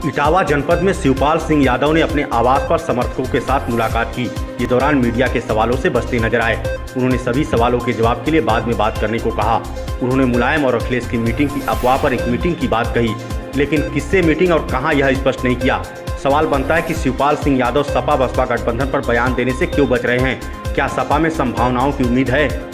इटावा जनपद में शिवपाल सिंह यादव ने अपने आवास पर समर्थकों के साथ मुलाकात की। ये दौरान मीडिया के सवालों से बचते नजर आए। उन्होंने सभी सवालों के जवाब के लिए बाद में बात करने को कहा। उन्होंने मुलायम और अखिलेश की मीटिंग की अफवाह पर एक मीटिंग की बात कही, लेकिन किससे मीटिंग और कहां यह स्पष्ट नहीं किया। सवाल बनता है कि शिवपाल सिंह यादव सपा बसपा गठबंधन पर बयान देने से क्यों बच रहे हैं। क्या सपा में संभावनाओं की उम्मीद है?